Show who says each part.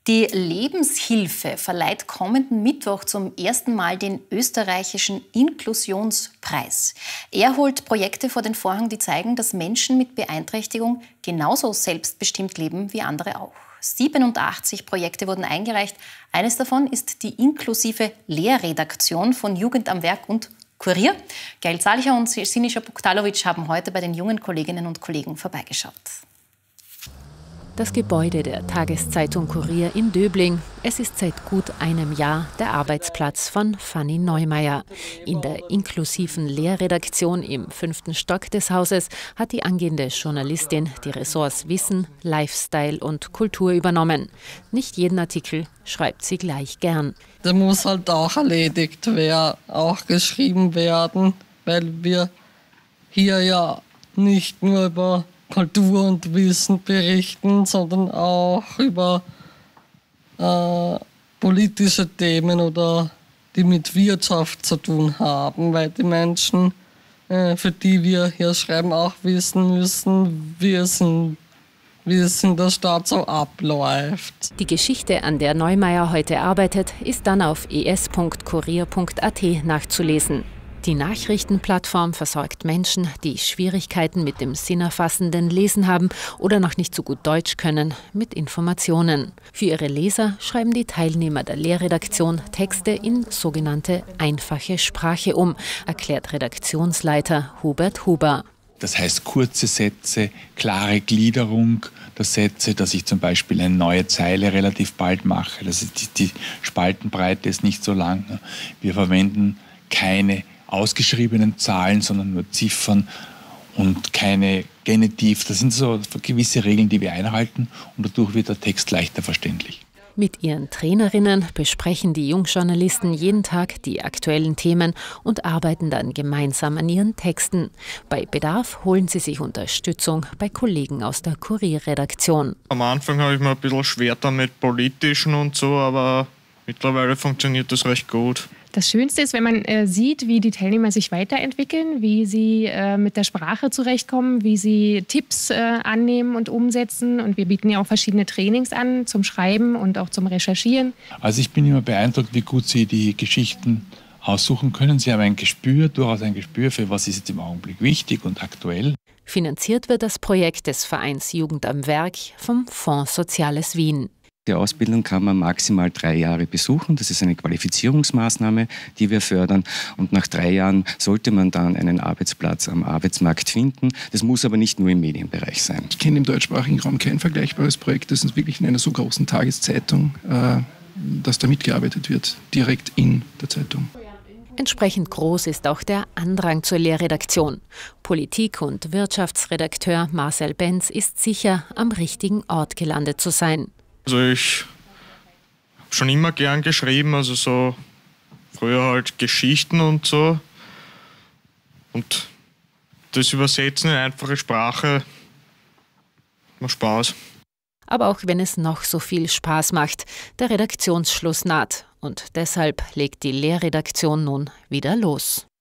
Speaker 1: Die Lebenshilfe verleiht kommenden Mittwoch zum ersten Mal den österreichischen Inklusionspreis. Er holt Projekte vor den Vorhang, die zeigen, dass Menschen mit Beeinträchtigung genauso selbstbestimmt leben wie andere auch. 87 Projekte wurden eingereicht. Eines davon ist die inklusive Lehrredaktion von Jugend am Werk und Kurier. Gail Zalicher und Sinischa Puktalovic haben heute bei den jungen Kolleginnen und Kollegen vorbeigeschaut.
Speaker 2: Das Gebäude der Tageszeitung Kurier in Döbling. Es ist seit gut einem Jahr der Arbeitsplatz von Fanny Neumeier. In der inklusiven Lehrredaktion im 5. Stock des Hauses hat die angehende Journalistin die Ressorts Wissen, Lifestyle und Kultur übernommen. Nicht jeden Artikel schreibt sie gleich gern.
Speaker 3: Der muss halt auch erledigt werden, auch geschrieben werden, weil wir hier ja nicht nur über Kultur und Wissen berichten, sondern auch über politische Themen oder die mit Wirtschaft zu tun haben, weil die Menschen, für die wir hier schreiben, auch wissen müssen, wie es in der Stadt so abläuft.
Speaker 2: Die Geschichte, an der Neumeier heute arbeitet, ist dann auf es.kurier.at nachzulesen. Die Nachrichtenplattform versorgt Menschen, die Schwierigkeiten mit dem sinnerfassenden Lesen haben oder noch nicht so gut Deutsch können, mit Informationen. Für ihre Leser schreiben die Teilnehmer der Lehrredaktion Texte in sogenannte einfache Sprache um, erklärt Redaktionsleiter Hubert Huber.
Speaker 4: Das heißt kurze Sätze, klare Gliederung der Sätze, dass ich zum Beispiel eine neue Zeile relativ bald mache. Das ist die Spaltenbreite ist nicht so lang. Wir verwenden keine ausgeschriebenen Zahlen, sondern nur Ziffern und keine Genitiv. Das sind so gewisse Regeln, die wir einhalten und dadurch wird der Text leichter verständlich.
Speaker 2: Mit ihren Trainerinnen besprechen die Jungjournalisten jeden Tag die aktuellen Themen und arbeiten dann gemeinsam an ihren Texten. Bei Bedarf holen sie sich Unterstützung bei Kollegen aus der Kurierredaktion.
Speaker 5: Am Anfang habe ich mir ein bisschen schwer damit politischen und so, aber mittlerweile funktioniert das recht gut.
Speaker 6: Das Schönste ist, wenn man sieht, wie die Teilnehmer sich weiterentwickeln, wie sie mit der Sprache zurechtkommen, wie sie Tipps annehmen und umsetzen. Und wir bieten ja auch verschiedene Trainings an zum Schreiben und auch zum Recherchieren.
Speaker 4: Also ich bin immer beeindruckt, wie gut Sie die Geschichten aussuchen können. Sie haben durchaus ein Gespür für, was ist jetzt im Augenblick wichtig und aktuell.
Speaker 2: Finanziert wird das Projekt des Vereins Jugend am Werk vom Fonds Soziales Wien.
Speaker 7: Die Ausbildung kann man maximal 3 Jahre besuchen. Das ist eine Qualifizierungsmaßnahme, die wir fördern. Und nach 3 Jahren sollte man dann einen Arbeitsplatz am Arbeitsmarkt finden. Das muss aber nicht nur im Medienbereich sein.
Speaker 8: Ich kenne im deutschsprachigen Raum kein vergleichbares Projekt. Das ist wirklich in einer so großen Tageszeitung, dass da mitgearbeitet wird, direkt in der Zeitung.
Speaker 2: Entsprechend groß ist auch der Andrang zur Lehrredaktion. Politik- und Wirtschaftsredakteur Marcel Benz ist sicher, am richtigen Ort gelandet zu sein.
Speaker 5: Also ich habe schon immer gern geschrieben, also so früher halt Geschichten und so. Und das Übersetzen in einfache Sprache macht Spaß.
Speaker 2: Aber auch wenn es noch so viel Spaß macht, der Redaktionsschluss naht. Und deshalb legt die Lehrredaktion nun wieder los.